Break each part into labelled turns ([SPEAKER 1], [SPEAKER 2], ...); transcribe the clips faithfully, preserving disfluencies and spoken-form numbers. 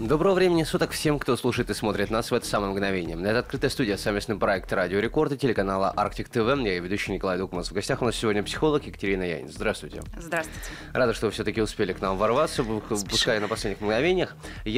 [SPEAKER 1] Доброго времени суток всем, кто слушает и смотрит нас в это самое мгновение. Это открытая студия, совместный проект «Радио Рекорд» и телеканала «Арктик ТВ». Я ведущий Николай Дукмас. В гостях у нас сегодня психолог Екатерина Янец. Здравствуйте.
[SPEAKER 2] Здравствуйте.
[SPEAKER 1] Рада, что вы все-таки успели к нам ворваться, пускай на последних мгновениях.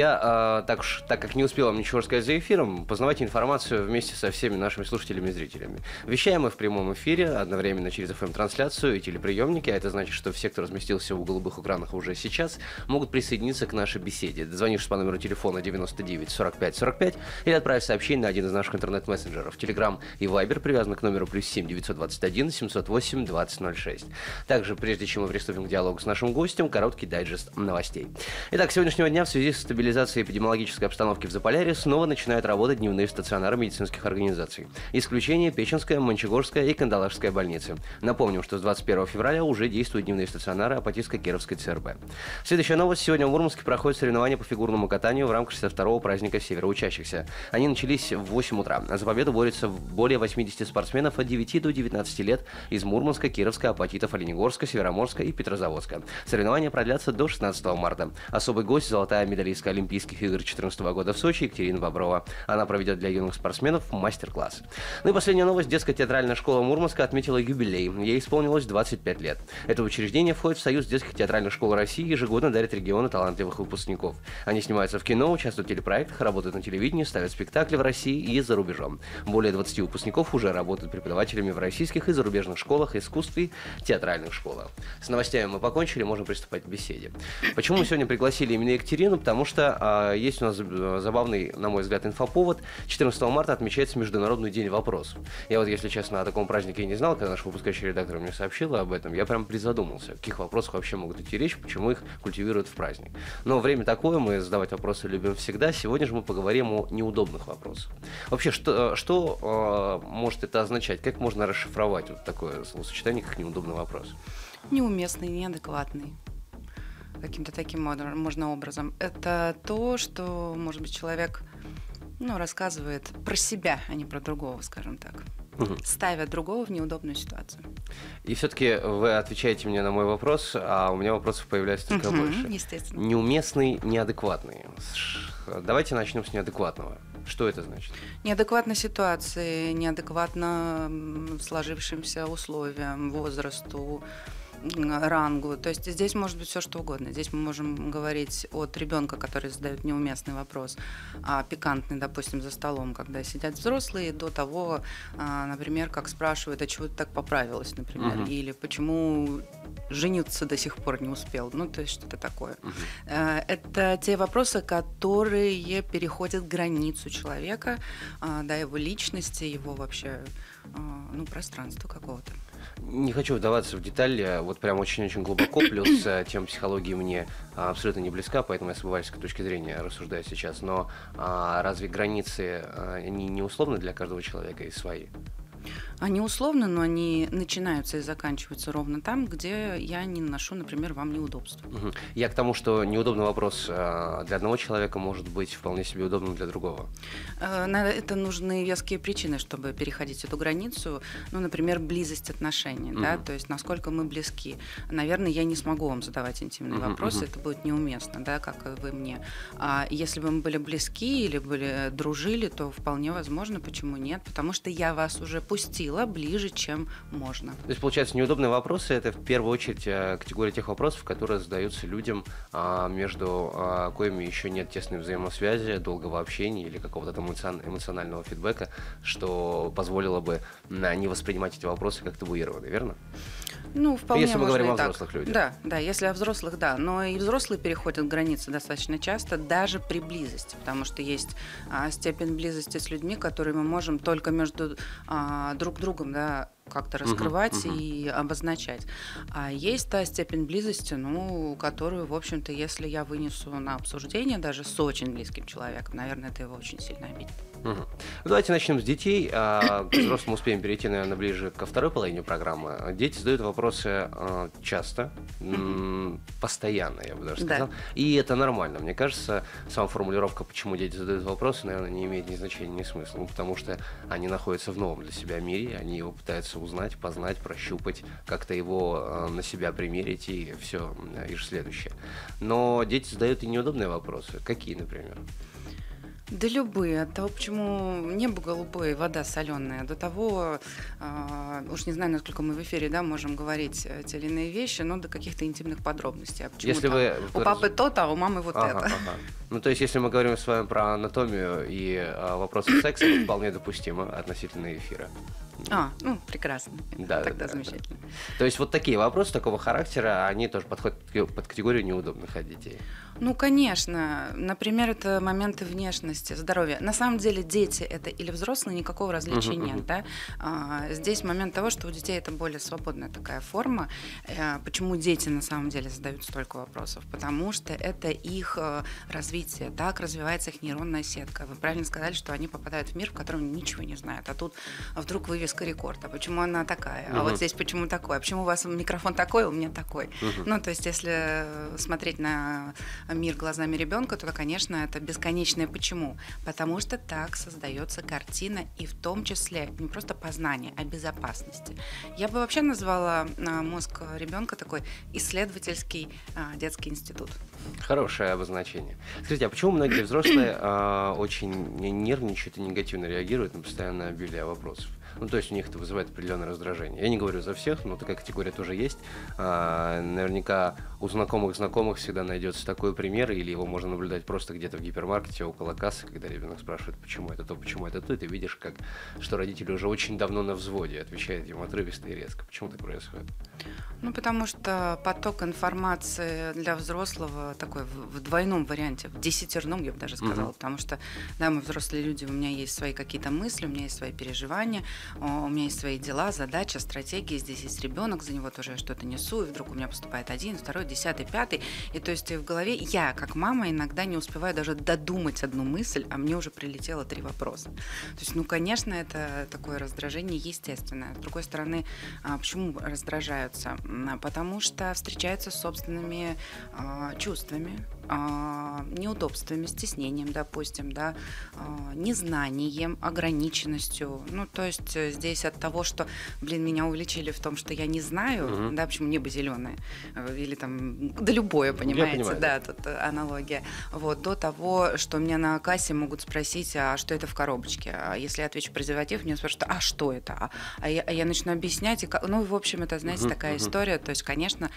[SPEAKER 1] Я, э, так, уж, так как не успел вам ничего рассказать за эфиром, познавайте информацию вместе со всеми нашими слушателями и зрителями. Вещаем мы в прямом эфире, одновременно через эф эм-трансляцию и телеприемники, а это значит, что все, кто разместился в голубых экранах уже сейчас, могут присоединиться к нашей беседе. Дозвонившись по номеру телефона девяносто девять сорок пять сорок пять или отправить сообщение на один из наших интернет-мессенджеров. Телеграм и Вайбер привязаны к номеру плюс семь девятьсот двадцать один семьсот восемь двадцать ноль шесть. Также, прежде чем мы приступим к диалогу с нашим гостем, короткий дайджест новостей. Итак, с сегодняшнего дня в связи с стабилизацией эпидемиологической обстановки в Заполярье снова начинают работать дневные стационары медицинских организаций. Исключение Печенская, Мончегорская и Кандалашская больницы. Напомним, что с двадцать первого февраля уже действуют дневные стационары Апатитско-Кировской ЦРБ. Следующая новость. Сегодня в Мурманске проходят соревнования по фигурному катанию в рамках шестьдесят второго праздника североучащихся. Они начались в восемь утра. За победу борются более восьмидесяти спортсменов от девяти до девятнадцати лет из Мурманска, Кировска, Апатитов, Оленегорска, Североморска и Петрозаводска. Соревнования продлятся до шестнадцатого марта. Особый гость — золотая медалистка Олимпийских игр две тысячи четырнадцатого года в Сочи Екатерина Боброва. Она проведет для юных спортсменов мастер-класс. Ну и последняя новость. Детская театральная школа Мурманска отметила юбилей. Ей исполнилось двадцать пять лет. Это учреждение входит в Союз детских театральных школ России и ежегодно дарит региону талантливых выпускников. Они снимаются в кино, участвуют в телепроектах, работают на телевидении, ставят спектакли в России и за рубежом. Более двадцати выпускников уже работают преподавателями в российских и зарубежных школах искусств и театральных школах. С новостями мы покончили, можем приступать к беседе. Почему мы сегодня пригласили именно Екатерину? Потому что а, есть у нас забавный, на мой взгляд, инфоповод. четырнадцатого марта отмечается Международный день вопросов. Я вот, если честно, о таком празднике и не знал, когда наш выпускающий редактор мне сообщила об этом, я прям призадумался, о каких вопросах вообще могут идти речь, почему их культивируют в праздник. Но время такое, мы задавать вопросы любим всегда. Сегодня же мы поговорим о неудобных вопросах. Вообще, что, что э, может это означать? Как можно расшифровать вот такое словосочетание, как неудобный вопрос?
[SPEAKER 2] Неуместный, неадекватный. Каким-то таким можно образом. Это то, что, может быть, человек ну, рассказывает про себя, а не про другого, скажем так. Угу. Ставя другого в неудобную ситуацию.
[SPEAKER 1] И все-таки вы отвечаете мне на мой вопрос, а у меня вопросов появляется только
[SPEAKER 2] угу,
[SPEAKER 1] больше.
[SPEAKER 2] Естественно.
[SPEAKER 1] Неуместный, неадекватный. Давайте начнем с неадекватного. Что это значит?
[SPEAKER 2] Неадекватно ситуации, неадекватно сложившимся условиям, возрасту, рангу. То есть здесь может быть все что угодно. Здесь мы можем говорить от ребенка, который задает неуместный вопрос, а пикантный, допустим, за столом, когда сидят взрослые, до того, например, как спрашивают, а чего ты так поправилась, например, uh-huh. или почему жениться до сих пор не успел. Ну, то есть что-то такое. Uh-huh. Это те вопросы, которые переходят границу человека, да, его личности, его вообще ну, пространства какого-то.
[SPEAKER 1] Не хочу вдаваться в детали, вот прям очень-очень глубоко, плюс тема психологии мне абсолютно не близка, поэтому я с обывательской точки зрения рассуждаю сейчас, но а, разве границы, они не условны для каждого человека и свои?
[SPEAKER 2] Они условны, но они начинаются и заканчиваются ровно там, где я не наношу, например, вам неудобства.
[SPEAKER 1] Угу. Я к тому, что неудобный вопрос для одного человека может быть вполне себе удобным для другого.
[SPEAKER 2] На это нужны веские причины, чтобы переходить эту границу. Ну, например, близость отношений, угу. да, то есть насколько мы близки. Наверное, я не смогу вам задавать интимные угу, вопросы, угу. это будет неуместно, да, как вы мне. А если бы мы были близки или были, дружили, то вполне возможно, почему нет, потому что я вас уже пустила ближе, чем можно.
[SPEAKER 1] То есть, получается, неудобные вопросы — это в первую очередь категория тех вопросов, которые задаются людям, между коими еще нет тесной взаимосвязи, долгого общения или какого-то там эмоционального фидбэка, что позволило бы не воспринимать эти вопросы как табуированные, верно?
[SPEAKER 2] Ну, вполне
[SPEAKER 1] если мы
[SPEAKER 2] можно
[SPEAKER 1] говорим
[SPEAKER 2] и
[SPEAKER 1] о
[SPEAKER 2] так.
[SPEAKER 1] взрослых людях.
[SPEAKER 2] Да, да, если о взрослых, да. Но и взрослые переходят границы достаточно часто, даже при близости, потому что есть а, степень близости с людьми, которые мы можем только между а, друг другом, да, как-то раскрывать uh-huh, uh-huh. и обозначать. А есть та степень близости, ну, которую, в общем-то, если я вынесу на обсуждение даже с очень близким человеком, наверное, это его очень сильно обидит.
[SPEAKER 1] Uh-huh. Давайте начнем с детей. А, к взрослым успеем перейти, наверное, ближе ко второй половине программы. Дети задают вопросы а, часто, м- постоянно, я бы даже сказал. Да. И это нормально. Мне кажется, сама формулировка, почему дети задают вопросы, наверное, не имеет ни значения, ни смысла. Ну, потому что они находятся в новом для себя мире, они его пытаются пытаться узнать, познать, прощупать, как-то его на себя примерить и все, и же следующее. Но дети задают и неудобные вопросы. Какие, например?
[SPEAKER 2] Да любые. От того, почему небо голубое, вода соленая, до того, э, уж не знаю, насколько мы в эфире, да, можем говорить те или иные вещи, но до каких-то интимных подробностей. А почему
[SPEAKER 1] если
[SPEAKER 2] там,
[SPEAKER 1] вы...
[SPEAKER 2] у папы то-то, а у мамы вот
[SPEAKER 1] ага,
[SPEAKER 2] это.
[SPEAKER 1] Ага. Ну, то есть, если мы говорим с вами про анатомию и а, вопросы секса, это вполне допустимо относительно эфира.
[SPEAKER 2] А, ну, прекрасно.
[SPEAKER 1] Да,
[SPEAKER 2] Тогда
[SPEAKER 1] да,
[SPEAKER 2] замечательно.
[SPEAKER 1] Да. То есть, вот такие вопросы такого характера, они тоже подходят под категорию неудобных от детей.
[SPEAKER 2] Ну, конечно. Например, это моменты внешности, здоровья. На самом деле дети это или взрослые, никакого различия uh-huh, нет. Uh-huh. Да? А, здесь момент того, что у детей это более свободная такая форма. А, почему дети на самом деле задают столько вопросов? Потому что это их а, развитие. Так развивается их нейронная сетка. Вы правильно сказали, что они попадают в мир, в котором ничего не знают. А тут вдруг вывеска рекорд. А почему она такая? Uh-huh. А вот здесь почему такой? А почему у вас микрофон такой, а у меня такой? Uh-huh. Ну, то есть, если смотреть на мир глазами ребенка, то, конечно, это бесконечное почему. Потому что так создается картина, и в том числе не просто познание, а безопасности. Я бы вообще назвала мозг ребенка такой исследовательский а, детский институт.
[SPEAKER 1] Хорошее обозначение. Скажите, а почему многие взрослые а, очень нервничают и негативно реагируют на постоянное обилие вопросов? Ну, то есть у них это вызывает определенное раздражение. Я не говорю за всех, но такая категория тоже есть. А, наверняка у знакомых знакомых всегда найдется такой пример, или его можно наблюдать просто где-то в гипермаркете, около кассы, когда ребенок спрашивает, почему это то, почему это то, и ты видишь, как, что родители уже очень давно на взводе, отвечают ему отрывисто и резко. Почему так происходит?
[SPEAKER 2] Ну, потому что поток информации для взрослого такой в, в двойном варианте, в десятерном, я бы даже сказала, mm-hmm. потому что, да, мы взрослые люди, у меня есть свои какие-то мысли, у меня есть свои переживания, у меня есть свои дела, задачи, стратегии, здесь есть ребенок, за него тоже я что-то несу, и вдруг у меня поступает один, второй, десятый, пятый, и то есть в голове я, как мама, иногда не успеваю даже додумать одну мысль, а мне уже прилетело три вопроса. То есть, ну, конечно, это такое раздражение естественное. С другой стороны, почему раздражаются? Потому что встречаются с собственными э, чувствами, э, неудобствами, стеснением, допустим, да, э, незнанием, ограниченностью. Ну, то есть здесь от того, что, блин, меня увлечили в том, что я не знаю, угу. да, почему небо зеленое, или там, да любое, понимаете, да, тут аналогия, вот, до того, что меня на кассе могут спросить, а что это в коробочке, а если я отвечу презерватив, меня спрашивают, а что это, а, а, я, а я начну объяснять, и, ну, в общем, это, знаете, угу, такая угу. история, то есть, конечно,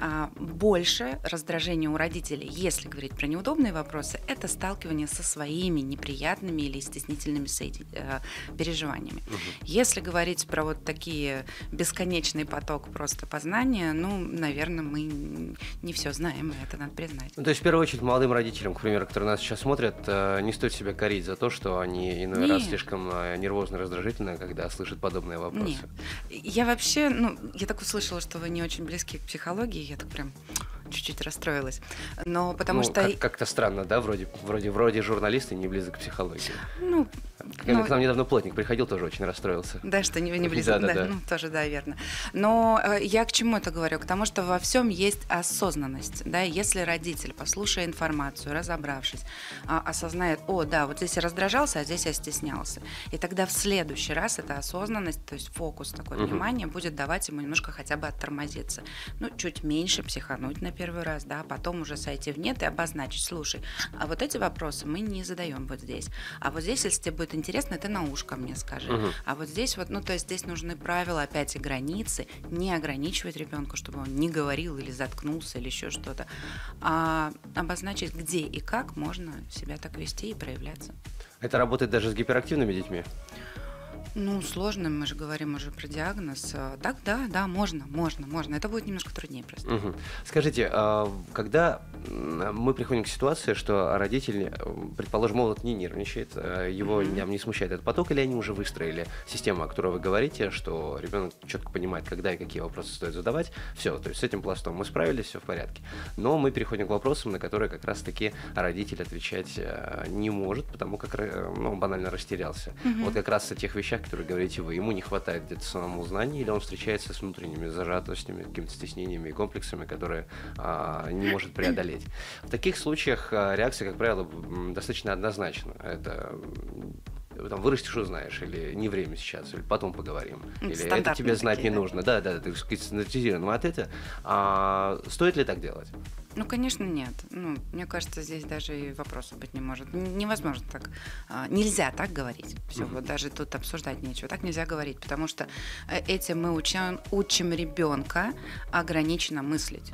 [SPEAKER 2] больше раздражения у родителей, если говорить про неудобные вопросы, это сталкивание со своими неприятными или стеснительными переживаниями. Угу. Если говорить про вот такие бесконечный поток просто познания, ну, наверное, мы не все знаем, и это надо признать.
[SPEAKER 1] Ну, то есть, в первую очередь, молодым родителям, к примеру, которые нас сейчас смотрят, не стоит себя корить за то, что они иной Нет. раз слишком нервозно, раздражительно, когда слышат подобные вопросы.
[SPEAKER 2] Нет. Я вообще, ну, я так услышала, что вы не очень близки к психологии, я так прям чуть-чуть расстроилась. Но потому
[SPEAKER 1] ну,
[SPEAKER 2] что...
[SPEAKER 1] Как- как-то странно, да, вроде, вроде, вроде журналисты не близок к психологии.
[SPEAKER 2] Ну,
[SPEAKER 1] К нам, ну, к нам недавно плотник приходил, тоже очень расстроился.
[SPEAKER 2] Да, что не, не близко,
[SPEAKER 1] да, да,
[SPEAKER 2] да,
[SPEAKER 1] да.
[SPEAKER 2] Ну, тоже, да, верно. Но э, я к чему это говорю? К тому, что во всем есть осознанность, да, если родитель, послушая информацию, разобравшись, э, осознает, о, да, вот здесь я раздражался, а здесь я стеснялся, и тогда в следующий раз эта осознанность, то есть фокус, такое uh-huh. внимание будет давать ему немножко хотя бы оттормозиться, ну, чуть меньше психануть на первый раз, да, потом уже сойти в нет и обозначить, слушай, а вот эти вопросы мы не задаем вот здесь, а вот здесь, если тебе будет интересно, ты на ушко мне скажи. Uh-huh. А вот здесь вот, ну, то есть здесь нужны правила, опять и границы, не ограничивать ребенка, чтобы он не говорил или заткнулся или еще что-то, а обозначить, где и как можно себя так вести и проявляться.
[SPEAKER 1] Это работает даже с гиперактивными детьми?
[SPEAKER 2] Ну, сложно, мы же говорим уже про диагноз. Так, да, да, можно, можно, можно. Это будет немножко труднее просто.
[SPEAKER 1] Угу. Скажите, когда мы приходим к ситуации, что родитель, предположим, молод не нервничает, его mm-hmm. не смущает этот поток, или они уже выстроили систему, о которой вы говорите, что ребенок четко понимает, когда и какие вопросы стоит задавать, все, то есть с этим пластом мы справились, все в порядке. Но мы переходим к вопросам, на которые как раз-таки родитель отвечать не может, потому как, ну, банально растерялся. Mm-hmm. Вот как раз о тех вещах, которые говорите вы, ему не хватает где-то самому знания, или он встречается с внутренними зажатостями, какими-то стеснениями и комплексами, которые а, не может преодолеть. В таких случаях а, реакция, как правило, достаточно однозначна. Это там, вырастешь, узнаешь, или не время сейчас, или потом поговорим, или это тебе
[SPEAKER 2] Стандартные
[SPEAKER 1] знать
[SPEAKER 2] такие,
[SPEAKER 1] не
[SPEAKER 2] да?
[SPEAKER 1] нужно. Да, да, так сказать, стандартизированного ответа. А стоит ли так делать?
[SPEAKER 2] Ну, конечно, нет. Ну, мне кажется, здесь даже и вопроса быть не может. Н- Невозможно так. а, Нельзя так говорить. Все,
[SPEAKER 1] Мгм.
[SPEAKER 2] вот даже тут обсуждать нечего. Так нельзя говорить, потому что э, этим мы учим, учим ребенка ограниченно мыслить,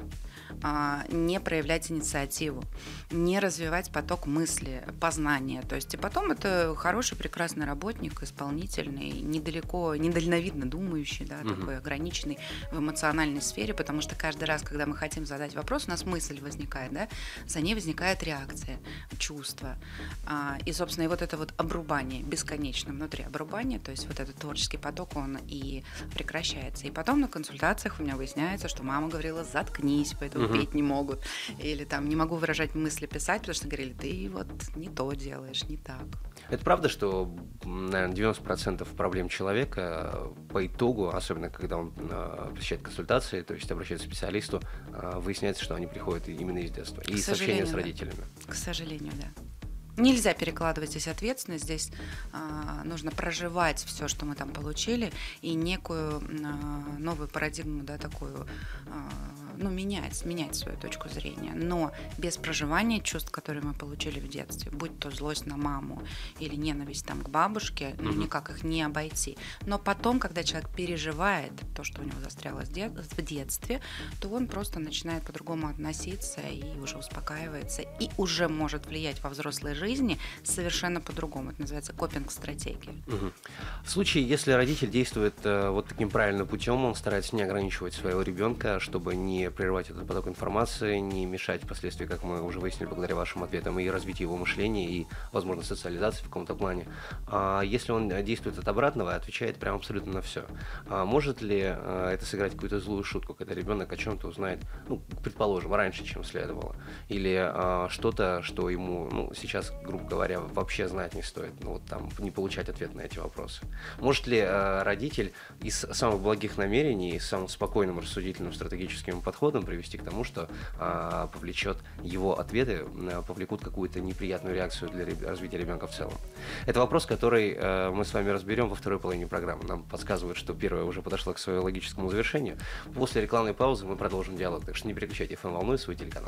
[SPEAKER 2] а, не проявлять инициативу, не развивать поток мысли, познания. То есть и потом это хороший, прекрасный работник, исполнительный, недалеко, недальновидно думающий, да,
[SPEAKER 1] Мгм.
[SPEAKER 2] такой ограниченный в эмоциональной сфере, потому что каждый раз, когда мы хотим задать вопрос, у нас мысль возникает, да, за ней возникает реакция, чувство. А, И, собственно, и вот это вот обрубание, бесконечно внутри обрубания, то есть вот этот творческий поток, он и прекращается. И потом на консультациях у меня выясняется, что мама говорила: заткнись, поэтому
[SPEAKER 1] Мгм.
[SPEAKER 2] петь не могут. Или там не могу выражать мысли, писать, потому что говорили: ты вот не то делаешь, не так.
[SPEAKER 1] Это правда, что, наверное, девяносто процентов проблем человека э, по итогу, особенно когда он э, посещает консультации, то есть обращается к специалисту, э, выясняется, что они приходят именно из детства. И из общения
[SPEAKER 2] сожалению,
[SPEAKER 1] с
[SPEAKER 2] да.
[SPEAKER 1] родителями.
[SPEAKER 2] К сожалению, да. Нельзя перекладывать здесь ответственность, здесь а, нужно проживать все, что мы там получили, и некую а, новую парадигму, да, такую, а, ну, менять, менять свою точку зрения. Но без проживания чувств, которые мы получили в детстве, будь то злость на маму или ненависть там к бабушке, ну,
[SPEAKER 1] Мгм.
[SPEAKER 2] никак их не обойти. Но потом, когда человек переживает то, что у него застряло с дет- в детстве, то он просто начинает по-другому относиться и уже успокаивается, и уже может влиять во взрослой жизни совершенно по-другому. Это называется копинг-стратегия.
[SPEAKER 1] Мгм. В случае, если родитель действует э, вот таким правильным путем, он старается не ограничивать своего ребенка, чтобы не прерывать этот поток информации, не мешать впоследствии, как мы уже выяснили благодаря вашим ответам, и развитию его мышления, и, возможно, социализации в каком-то плане. А если он действует от обратного, отвечает прям абсолютно на все. А может ли э, это сыграть какую-то злую шутку, когда ребенок о чем-то узнает, ну, предположим, раньше, чем следовало, или э, что-то, что ему, ну, сейчас, грубо говоря, вообще знать не стоит, ну, вот там, не получать ответ на эти вопросы. Может ли э, родитель из самых благих намерений, с самым спокойным, рассудительным, стратегическим подходом привести к тому, что э, повлечет его ответы, э, повлекут какую-то неприятную реакцию для реб- развития ребенка в целом? Это вопрос, который э, мы с вами разберем во второй половине программы. Нам подсказывают, что первая уже подошла к своему логическому завершению. После рекламной паузы мы продолжим диалог, так что не переключайте эф эм-волну и свой телеканал.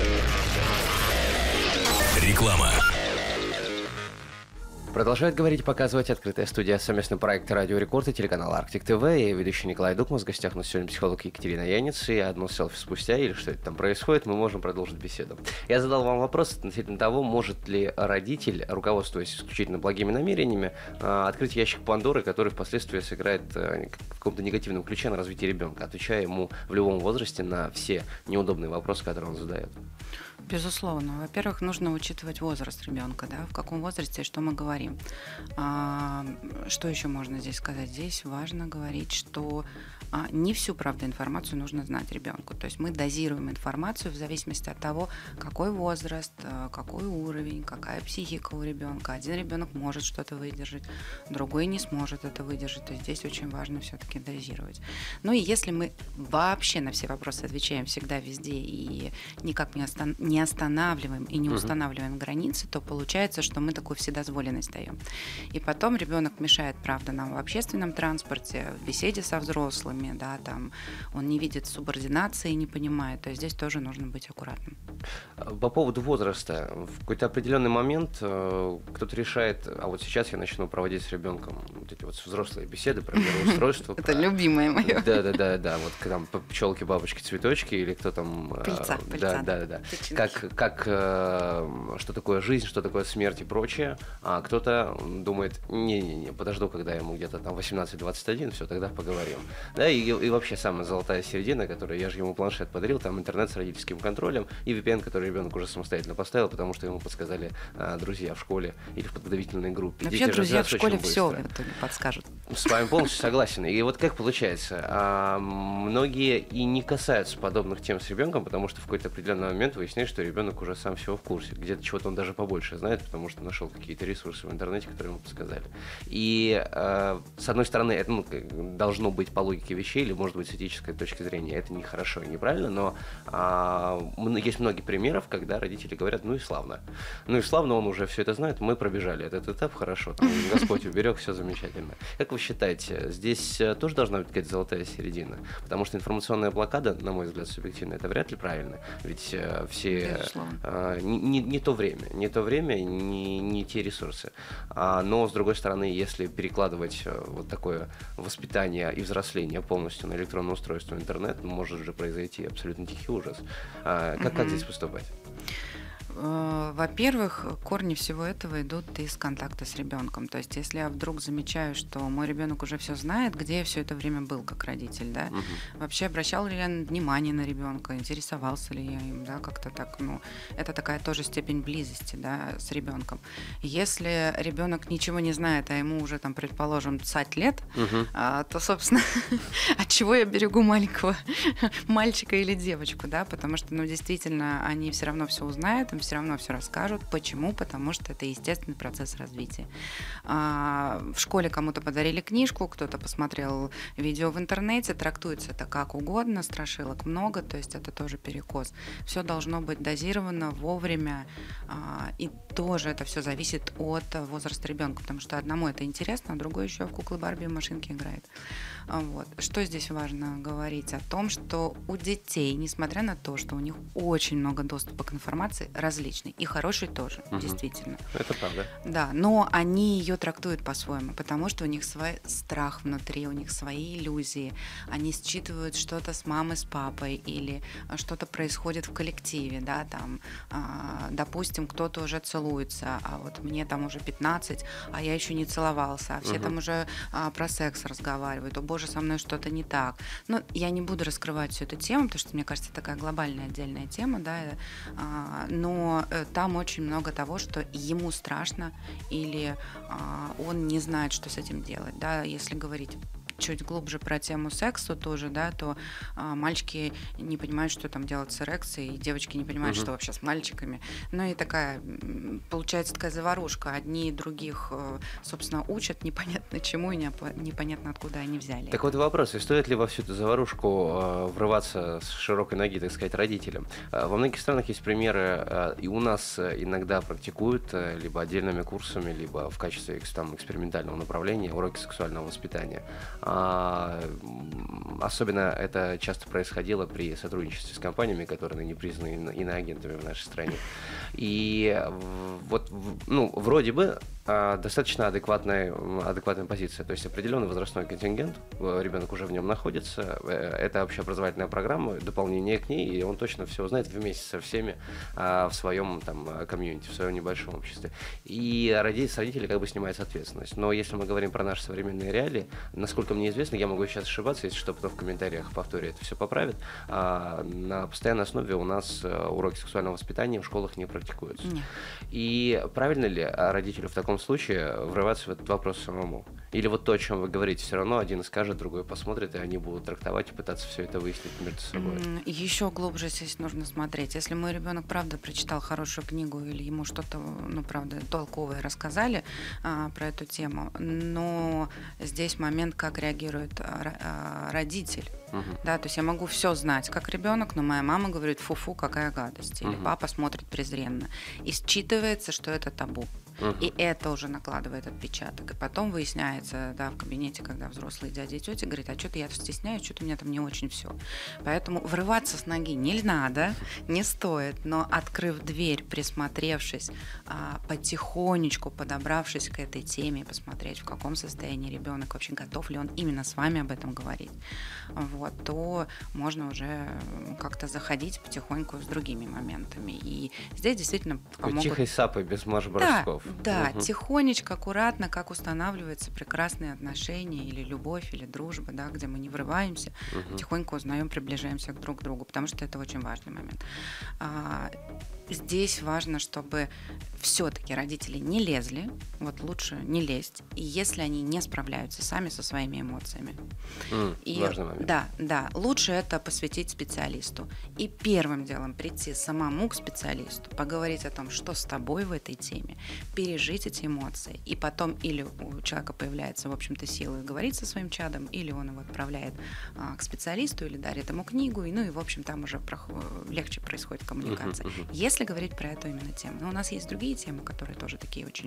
[SPEAKER 3] Реклама.
[SPEAKER 1] Продолжает говорить и показывать открытая студия, совместный проект «Радио Рекорд» и телеканал «Арктик ТВ». Я ведущий Николай Дукмас. В гостях у нас сегодня психолог Екатерина Яниц. И одно селфи спустя, или что это там происходит, мы можем продолжить беседу. Я задал вам вопрос относительно того, может ли родитель, руководствуясь исключительно благими намерениями, э, открыть ящик Пандоры, который впоследствии сыграет э, в каком-то негативном ключе на развитие ребенка, отвечая ему в любом возрасте на все неудобные вопросы, которые он задает.
[SPEAKER 2] Безусловно. Во-первых, нужно учитывать возраст ребенка, да, в каком возрасте и что мы говорим. А, что еще можно здесь сказать? Здесь важно говорить, что а, не всю, правда, информацию нужно знать ребенку. То есть мы дозируем информацию в зависимости от того, какой возраст, а, какой уровень, какая психика у ребенка. Один ребенок может что-то выдержать, другой не сможет это выдержать. То есть здесь очень важно все-таки дозировать. Ну и если мы вообще на все вопросы отвечаем всегда, везде и никак не остан- не останавливаем и не
[SPEAKER 1] Мгм.
[SPEAKER 2] устанавливаем границы, то получается, что мы такую вседозволенность даем. И потом ребенок мешает, правда, нам в общественном транспорте, в беседе со взрослыми, да, там он не видит субординации, не понимает. То есть здесь тоже нужно быть аккуратным.
[SPEAKER 1] По поводу возраста. В какой-то определенный момент э, кто-то решает, а вот сейчас я начну проводить с ребенком вот эти вот взрослые беседы про мироустройство.
[SPEAKER 2] Это
[SPEAKER 1] про-
[SPEAKER 2] любимое мое.
[SPEAKER 1] Да, да, да, да. Вот там пчелки, бабочки, цветочки, или кто там. э,
[SPEAKER 2] Пыльца,
[SPEAKER 1] Да,
[SPEAKER 2] пыльца,
[SPEAKER 1] да, да, да.
[SPEAKER 2] тычинки.
[SPEAKER 1] Как, как э, что такое жизнь, что такое смерть и прочее. А кто-то думает, не-не-не, подожду, когда ему где-то там восемнадцать-двадцать один, все, тогда поговорим. Да, и, и вообще самая золотая середина, которую я же ему планшет подарил, там интернет с родительским контролем и ви пи эн, который ребенок уже самостоятельно поставил, потому что ему подсказали а, друзья в школе или в подготовительной группе.
[SPEAKER 2] Вообще,
[SPEAKER 1] Дети
[SPEAKER 2] друзья в
[SPEAKER 1] развиваются
[SPEAKER 2] школе
[SPEAKER 1] очень
[SPEAKER 2] все
[SPEAKER 1] быстро.
[SPEAKER 2] подскажут.
[SPEAKER 1] С вами полностью согласен. И вот как получается, а, многие и не касаются подобных тем с ребенком, потому что в какой-то определенный момент выясняешь, что ребенок уже сам всего в курсе. Где-то чего-то он даже побольше знает, потому что нашел какие-то ресурсы в интернете, которые ему подсказали. И, э, с одной стороны, это ну, должно быть по логике вещей, или, может быть, с этической точки зрения. Это не хорошо и неправильно, но э, есть многие примеров, когда родители говорят, ну и славно. Ну и славно, он уже все это знает, мы пробежали этот этап, хорошо, там, Господь уберег, все замечательно. Как вы считаете, здесь тоже должна быть какая-то золотая середина? Потому что информационная блокада, на мой взгляд, субъективно, это вряд ли правильно. Ведь э, все... Э, не, не, не то время, не то время, не, не те ресурсы. А, но, с другой стороны, если перекладывать э, вот такое воспитание и взросление полностью на электронное устройство интернет, может же произойти абсолютно тихий ужас. А, как, mm-hmm. как здесь поступать?
[SPEAKER 2] Во-первых, корни всего этого идут из контакта с ребенком. То есть, если я вдруг замечаю, что мой ребенок уже все знает, где я все это время был как родитель, да, угу. вообще обращал ли я внимание на ребенка, интересовался ли я им, да, как-то так, ну, это такая тоже степень близости, да, с ребенком. Если ребенок ничего не знает, а ему уже там, предположим, пятьдесят лет, угу. а, то, собственно, от чего я берегу маленького мальчика или девочку, да, потому что, ну, действительно, они все равно все узнают, им все равно все расскажут. Почему? Потому что это естественный процесс развития. А, в школе кому-то подарили книжку, кто-то посмотрел видео в интернете, трактуется это как угодно, страшилок много, то есть это тоже перекос. Все должно быть дозировано вовремя, а, и тоже это все зависит от возраста ребенка, потому что одному это интересно, а другой еще в куклы Барби и машинки играет. А, вот. Что здесь важно говорить? О том, что у детей, несмотря на то, что у них очень много доступа к информации, различный. И хороший тоже, угу. действительно.
[SPEAKER 1] Это правда.
[SPEAKER 2] Да, но они ее трактуют по-своему, потому что у них свой страх внутри, у них свои иллюзии. Они считывают что-то с мамой, с папой, или что-то происходит в коллективе, да, там, а, допустим, кто-то уже целуется, а вот мне там уже пятнадцать, а я еще не целовался, а все угу. там уже а, про секс разговаривают, о боже, со мной что-то не так. Но я не буду раскрывать всю эту тему, потому что, мне кажется, такая глобальная отдельная тема, да, а, но но там очень много того, что ему страшно или а, он не знает, что с этим делать. Да? Если говорить чуть глубже про тему секса тоже, да, то а, мальчики не понимают, что там делать с эрекцией, и девочки не понимают, uh-huh. что вообще с мальчиками. Ну и такая, получается такая заварушка. Одни других, собственно, учат непонятно чему и непонятно откуда они взяли.
[SPEAKER 1] Так вот вопрос, и стоит ли во всю эту заварушку э, врываться с широкой ноги, так сказать, родителям? Э, во многих странах есть примеры, э, и у нас иногда практикуют э, либо отдельными курсами, либо в качестве там, экспериментального направления уроки сексуального воспитания. А, особенно это часто происходило при сотрудничестве с компаниями, которые ныне признаны иноагентами в нашей стране. И вот, ну, вроде бы а, достаточно адекватная, адекватная позиция. То есть определенный возрастной контингент, ребенок уже в нем находится, это общеобразовательная программа, дополнение к ней, и он точно все знает вместе со всеми а, в своем там комьюнити, в своем небольшом обществе. И родители, с родителей как бы снимается ответственность. Но если мы говорим про наши современные реалии, насколько мне известно, я могу сейчас ошибаться, если что, кто в комментариях повторит, это все поправит, а, на постоянной основе у нас уроки сексуального воспитания в школах не практикуются. Нет. И правильно ли родителю в таком случае врываться в этот вопрос самому? Или вот то, о чем вы говорите, все равно один скажет, другой посмотрит, и они будут трактовать и пытаться все это выяснить между собой?
[SPEAKER 2] Еще глубже здесь нужно смотреть. Если мой ребенок правда прочитал хорошую книгу или ему что-то, ну, правда, толковое рассказали а, про эту тему, но здесь момент, как реагирует а, родитель. Uh-huh. Да, то есть я могу все знать, как ребенок, но моя мама говорит: фу-фу, какая гадость. Или uh-huh. папа смотрит презренно. И считывается, что это табу. Uh-huh. И это уже накладывает отпечаток. И потом выясняется, да, в кабинете, когда взрослые дяди и тети говорят: а что-то я стесняюсь, что-то у меня там не очень все. Поэтому врываться с ноги не надо, не стоит, но открыв дверь, присмотревшись, потихонечку подобравшись к этой теме, посмотреть, в каком состоянии ребенок, вообще готов ли он именно с вами об этом говорить, вот, то можно уже как-то заходить потихоньку с другими моментами. И здесь действительно помогут...
[SPEAKER 1] Тихой сапой, без марш-бросков.
[SPEAKER 2] Да, да, угу. Тихонечко, аккуратно, как устанавливаются прекрасные отношения или любовь, или дружба, да, где мы не врываемся, угу. тихонько узнаем, приближаемся друг к другу, потому что это очень важный момент. здесь важно, чтобы все-таки родители не лезли, вот лучше не лезть, и если они не справляются сами со своими эмоциями.
[SPEAKER 1] Mm,
[SPEAKER 2] и,
[SPEAKER 1] важный момент.
[SPEAKER 2] Да, да, лучше это посвятить специалисту. И первым делом прийти самому к специалисту, поговорить о том, что с тобой в этой теме, пережить эти эмоции, и потом или у человека появляется, в общем-то, сила говорить со своим чадом, или он его отправляет а, к специалисту, или дарит ему книгу, и, ну и, в общем, там уже проход... легче происходит коммуникация. Uh-huh, uh-huh. Если говорить про эту именно тему. Но у нас есть другие темы, которые тоже такие очень...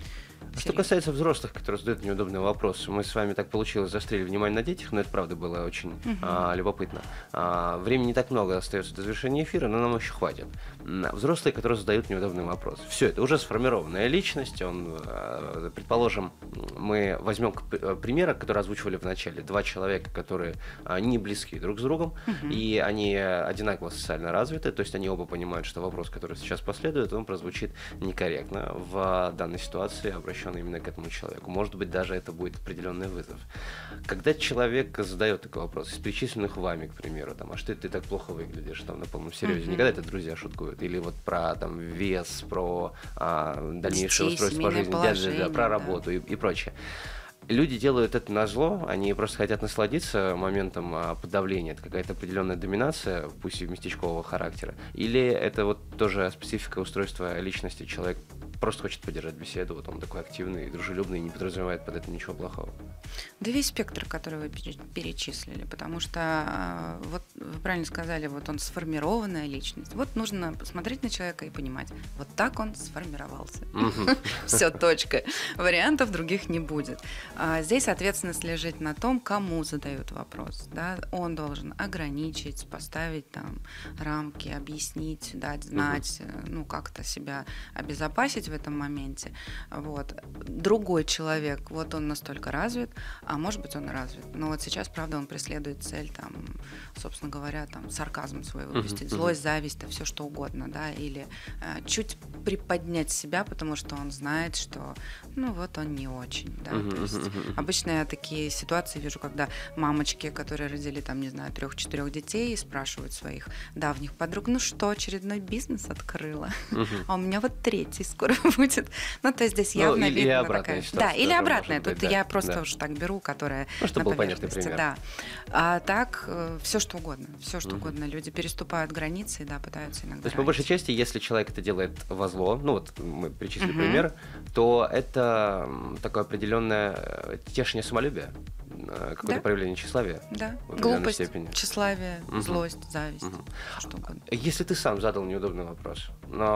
[SPEAKER 1] Что касается взрослых, которые задают неудобные вопросы, мы с вами так получилось, заострили внимание на детях, но это правда было очень uh-huh. а, любопытно. А, времени не так много остается до завершения эфира, но нам еще хватит. Взрослые, которые задают неудобные вопросы. Все, это уже сформированная личность. Он, а, предположим, мы возьмем пример, который озвучивали в начале. Два человека, которые а, не близки друг с другом, uh-huh. и они одинаково социально развиты, то есть они оба понимают, что вопрос, который сейчас последует, он прозвучит некорректно в данной ситуации, обращенный именно к этому человеку. Может быть, даже это будет определенный вызов. Когда человек задает такой вопрос, из перечисленных вами, к примеру, там, а что ты так плохо выглядишь, там, на полном серьезе, mm-hmm. никогда это друзья шуткуют, или вот про там, вес, про а, дальнейшее
[SPEAKER 2] детей,
[SPEAKER 1] устройство по жизни,
[SPEAKER 2] положение,
[SPEAKER 1] да, про
[SPEAKER 2] да.
[SPEAKER 1] работу и, и прочее. Люди делают это назло, они просто хотят насладиться моментом а, подавления, это какая-то определенная доминация, пусть и местечкового характера, или это вот тоже специфика устройства личности, человек просто хочет поддержать беседу, вот он такой активный, дружелюбный, и не подразумевает под это ничего плохого.
[SPEAKER 2] Да весь спектр, который вы перечислили, потому что, вот вы правильно сказали, вот он сформированная личность. Вот нужно посмотреть на человека и понимать, вот так он сформировался. Все, точка. Вариантов других не будет. Здесь ответственность лежит на том, кому задают вопрос. Он должен ограничить, поставить там рамки, объяснить, дать знать, ну как-то себя обезопасить в этом моменте. Вот. Другой человек, вот он настолько развит, а может быть он развит. Но вот сейчас, правда, он преследует цель, там, собственно говоря, там, сарказм свой выпустить, uh-huh, злость, uh-huh. зависть, да, все что угодно, да, или э, чуть приподнять себя, потому что он знает, что, ну, вот он не очень, да, uh-huh, то есть uh-huh. обычно я такие ситуации вижу, когда мамочки, которые родили, там, не знаю, трех-четырех детей, спрашивают своих давних подруг, ну что, очередной бизнес открыла? Uh-huh. А у меня вот третий скоро будет. Ну, то есть здесь явно
[SPEAKER 1] ну, или
[SPEAKER 2] видно
[SPEAKER 1] такая...
[SPEAKER 2] Да, или обратная. Тут
[SPEAKER 1] быть, да,
[SPEAKER 2] я просто
[SPEAKER 1] да.
[SPEAKER 2] уже так беру, которая
[SPEAKER 1] ну, чтобы
[SPEAKER 2] на
[SPEAKER 1] был понятный
[SPEAKER 2] поверхности.
[SPEAKER 1] пример.
[SPEAKER 2] Да. А так, э, все что угодно. Все что
[SPEAKER 1] uh-huh.
[SPEAKER 2] угодно. Люди переступают границы, да, пытаются иногда.
[SPEAKER 1] То есть, по большей части, если человек это делает во зло, ну вот мы перечислили
[SPEAKER 2] uh-huh.
[SPEAKER 1] пример, то это такое определенное тешение самолюбия, какое-то да. проявление тщеславия.
[SPEAKER 2] Да,
[SPEAKER 1] в
[SPEAKER 2] глупость,
[SPEAKER 1] степени.
[SPEAKER 2] тщеславие,
[SPEAKER 1] uh-huh.
[SPEAKER 2] злость, зависть,
[SPEAKER 1] uh-huh.
[SPEAKER 2] все что угодно.
[SPEAKER 1] Если ты сам задал неудобный вопрос,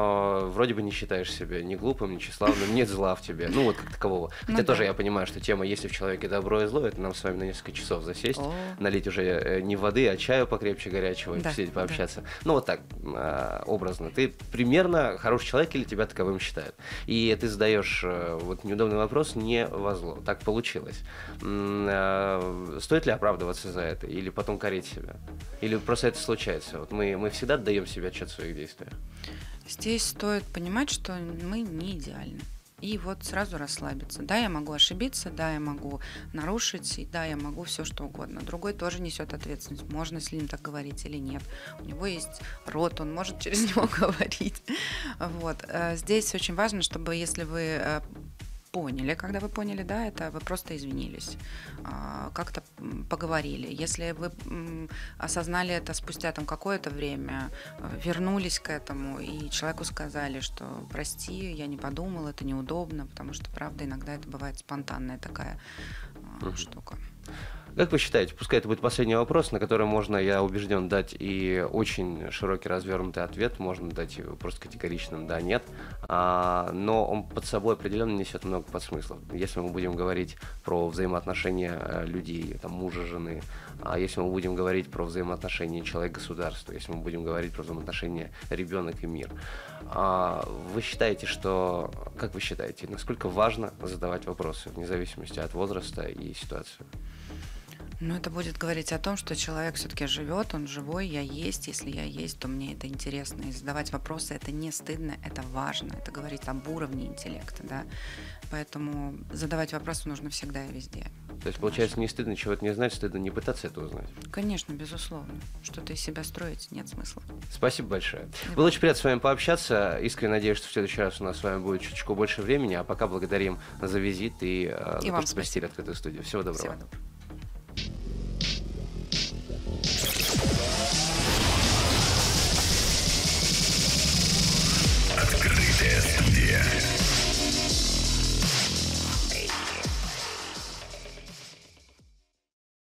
[SPEAKER 1] но вроде бы не считаешь себя ни глупым, ни тщеславным, нет зла в тебе, ну вот как такового. Хотя ну, тоже да. я понимаю, что тема «Если в человеке добро и зло», это нам с вами на несколько часов засесть, О. налить уже не воды, а чаю покрепче горячего, да, посидеть, пообщаться. Да. Ну вот так, образно. Ты примерно хороший человек или тебя таковым считают. И ты задаешь вот неудобный вопрос не во зло. Так получилось. Стоит ли оправдываться за это? Или потом корить себя? Или просто это случается? Вот мы, мы всегда отдаем себе отчет в своих действиях.
[SPEAKER 2] Здесь стоит понимать, что мы не идеальны. И вот сразу расслабиться. Да, я могу ошибиться, да, я могу нарушить, и да, я могу все что угодно. Другой тоже несет ответственность, можно с ним так говорить или нет. У него есть рот, он может через него говорить. Вот. Здесь очень важно, чтобы если вы поняли, когда вы поняли, да, это вы просто извинились, как-то поговорили. Если вы осознали это спустя там какое-то время, вернулись к этому и человеку сказали, что прости, я не подумал, это неудобно, потому что, правда, иногда это бывает спонтанная такая uh-huh. штука.
[SPEAKER 1] Как вы считаете, пускай это будет последний вопрос, на который можно, я убежден, дать и очень широкий развернутый ответ, можно дать его просто категоричным «да», «нет», а, но он под собой определенно несет много подсмыслов. Если мы будем говорить про взаимоотношения людей, там, мужа, жены, а если мы будем говорить про взаимоотношения человек-государство, если мы будем говорить про взаимоотношения ребенок и мир, а, вы считаете, что, как вы считаете, насколько важно задавать вопросы, вне зависимости от возраста и ситуации?
[SPEAKER 2] Ну, это будет говорить о том, что человек все-таки живет, он живой, я есть, если я есть, то мне это интересно. И задавать вопросы это не стыдно, это важно, это говорит об уровне интеллекта, да. Поэтому задавать вопросы нужно всегда и везде.
[SPEAKER 1] То есть, получается, не стыдно чего-то не знать, стыдно не пытаться это узнать.
[SPEAKER 2] Конечно, безусловно. Что-то из себя строить нет смысла.
[SPEAKER 1] Спасибо большое.
[SPEAKER 2] Да.
[SPEAKER 1] Было очень приятно с вами пообщаться. Искренне надеюсь, что в следующий раз у нас с вами будет чуточку больше времени. А пока благодарим за визит и, и за то, что посетили открытую студию. Всего доброго.
[SPEAKER 2] Всего доброго.